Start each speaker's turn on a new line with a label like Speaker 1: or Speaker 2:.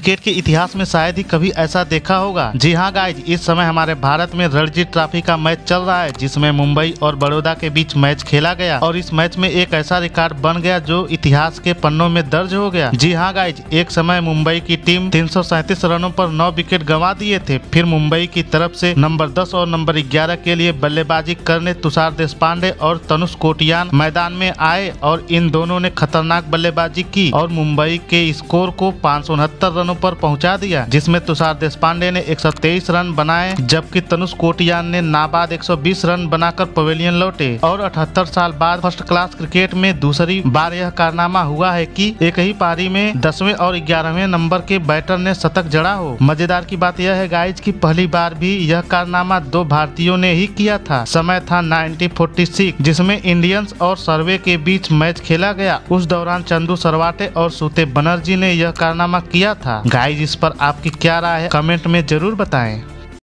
Speaker 1: Cricket के इतिहास में शायद ही कभी ऐसा देखा होगा। जी हाँ गाइज, इस समय हमारे भारत में रणजी ट्रॉफी का मैच चल रहा है, जिसमें मुंबई और बड़ौदा के बीच मैच खेला गया और इस मैच में एक ऐसा रिकॉर्ड बन गया जो इतिहास के पन्नों में दर्ज हो गया। जी हाँ गाइज, एक समय मुंबई की टीम 337 रनों पर 9 विकेट गंवा दिए थे। फिर मुंबई की तरफ से नंबर 10 और नंबर 11 के लिए बल्लेबाजी करने तुषार देशपांडे और तनुष कोटियान मैदान में आए और इन दोनों ने खतरनाक बल्लेबाजी की और मुंबई के स्कोर को 569 रनों पर पहुंचा दिया, जिसमें तुषार देशपांडे ने 123 रन बनाए जबकि तनुष कोटियान ने नाबाद 120 रन बनाकर पवेलियन लौटे। और 78 साल बाद फर्स्ट क्लास क्रिकेट में दूसरी बार यह कारनामा हुआ है कि एक ही पारी में 10वें और 11वें नंबर के बैटर ने शतक जड़ा हो। मजेदार की बात यह है गाइज कि पहली बार भी यह कारनामा 2 भारतीयों ने ही किया था। समय था 1946, जिसमें इंडियंस और सर्वे के बीच मैच खेला गया। उस दौरान चंदू सरवाटे और सूते बनर्जी ने यह कारनामा किया था। गाइज, इस पर आपकी क्या राय है, कमेंट में जरूर बताएं।